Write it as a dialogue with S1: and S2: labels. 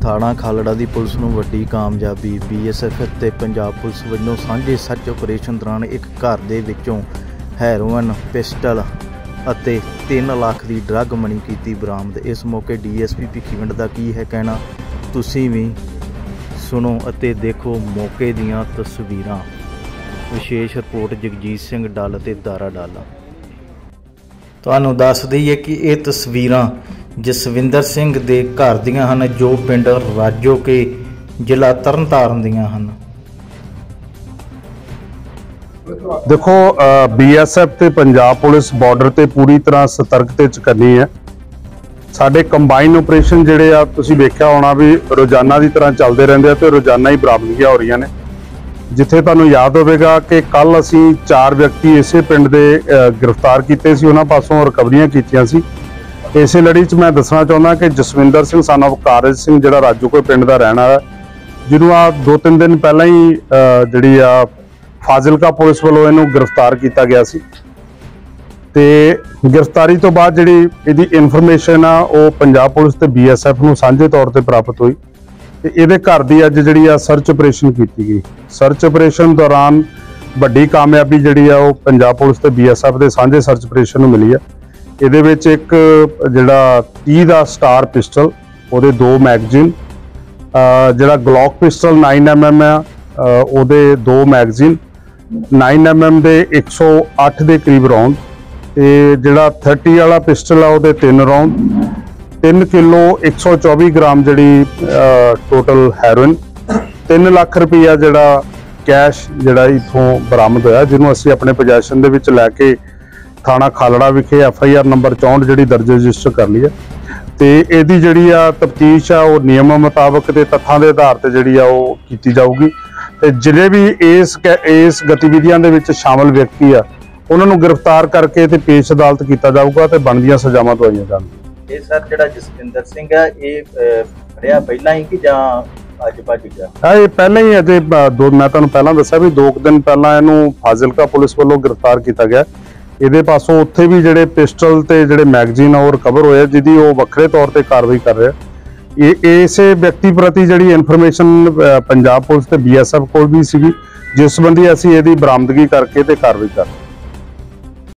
S1: थाणा खालड़ा की पुलिस नूं वड्डी कामयाबी। BSF ते पंजाब पुलिस वल्लों सांझे सर्च ऑपरेशन दौरान एक घर दे विचों हैरोइन पिस्टल अते 3 लाख की ड्रग मनी की बरामद। इस मौके DSP भिखीवंड का की है कहना, तुसीं भी सुनो अते देखो मौके दीयां तस्वीरां। विशेष रिपोर्ट जगजीत सिंह डल ते दारा डल। तुहानूं दस दईए कि ये तस्वीरां जसविंदर सिंह दे घर दियां हन, जो पिंड राजो के जिला तरनतारन दियां हन।
S2: देखो BSF ते पंजाब पुलिस बॉर्डर ते पूरी तरह सतर्कते च करनी है। साडे कंबाइन ऑपरेशन जिहड़े आ तुसीं वेखिया होना भी रोजाना की तरह चलते रहंदे आ ते रोजाना ही बरामदगियां हो रही ने। जिथे तुहानूं याद होवेगा कि कल असीं 4 व्यक्ति इसे पिंड दे गिरफ्तार कीते सी, उन्हां पासों रिकवरियां कीतियां सी। इसे लड़ी च मैं दसना चाहुंदा कि जसविंदर सिंह सन ऑफ कारज सिंह जिहड़ा राजोके पिंड दा रहण वाला, जिन्हों आ 2-3 दिन पहला ही जिहड़ी आ फाजिलका पुलिस वालों इहनूं गिरफ्तार किया गया सी। ते गिरफ्तारी तो बाद जिहड़ी इहदी इन्फॉर्मेशन आ वो पंजाब पुलिस ते BSF नूं सांझे तौर ते प्राप्त हुई ते इहदे घर दी अज जिहड़ी आ सर्च ऑपरेशन की गई। सर्च ऑपरेशन दौरान वड्डी कामयाबी जिहड़ी आ वो पंजाब पुलिस ते BSF दे सांझे सर्च ऑपरेशन नूं मिली है। ਇਹਦੇ ਵਿੱਚ ਇੱਕ ਜਿਹੜਾ 30 ਦਾ ਸਟਾਰ ਪਿਸਟਲ, ਉਹਦੇ 2 ਮੈਗਜ਼ੀਨ, ਜਿਹੜਾ ਗਲੌਕ ਪਿਸਟਲ 9mm ਆ ਉਹਦੇ 2 ਮੈਗਜ਼ੀਨ, 9mm ਦੇ 108 ਦੇ ਕਰੀਬ ਰਾਉਂਡ, ਤੇ ਜਿਹੜਾ 30 ਵਾਲਾ ਪਿਸਟਲ ਆ ਉਹਦੇ 3 ਰਾਉਂਡ, 3 ਕਿਲੋ 124 ਗ੍ਰਾਮ ਜਿਹੜੀ ਟੋਟਲ ਹੈਰੋਇਨ, 3 ਲੱਖ ਰੁਪਈਆ ਜਿਹੜਾ ਕੈਸ਼ ਜਿਹੜਾ ਇਥੋਂ ਬਰਾਮਦ ਹੋਇਆ, ਜਿਹਨੂੰ ਅਸੀਂ ਆਪਣੇ ਪੋਜੈਸ਼ਨ ਦੇ ਵਿੱਚ ਲੈ ਕੇ थाणा खालड़ा विखे FIR नंबर 64 जी दर्ज रजिस्टर कर ली है। तो यदी जी तफ्तीश आ वो नियम मुताबक ते तथ्यां दे आधार ते जी की जाऊगी। तो जिले भी इस गतिविधियां दे विच शामिल व्यक्ति आ उन्होंने गिरफ्तार करके ते पेश अदालत किया जाऊगा ते बनदियां सजावां दवाईयां जाणगीआं।
S1: ये सर जिहड़ा जसविंदर सिंह है ये फड़िया पहला ही कि जां अज भज गया?
S2: ये पहले ही अजे मैं तुहानूं पहलां दस्सिया भी 2 दिन पहला इहनूं फाजिलका पुलिस वालों गिरफ्तार किया गया। ਇਹਦੇ ਪਾਸੋਂ ਉੱਥੇ ਵੀ ਜਿਹੜੇ ਪਿਸਟਲ ਤੇ ਜਿਹੜੇ ਮੈਗਜ਼ੀਨ ਆ ਉਹ ਰਿਕਵਰ ਹੋਇਆ, ਜਿਹਦੀ ਉਹ ਵੱਖਰੇ ਤੌਰ ਤੇ ਕਾਰਵਾਈ ਕਰ ਰਿਹਾ। ਇਹ ਇਸੇ ਵਿਅਕਤੀ ਪ੍ਰਤੀ ਜਿਹੜੀ ਇਨਫੋਰਮੇਸ਼ਨ ਪੰਜਾਬ ਪੁਲਿਸ ਤੇ BSF ਕੋਲ ਵੀ ਸੀਗੀ, ਜਿਸ ਸੰਬੰਧੀ ਅਸੀਂ ਇਹਦੀ ਬਰਾਮਦਗੀ ਕਰਕੇ ਤੇ ਕਾਰਵਾਈ ਕਰ ਰਹੇ।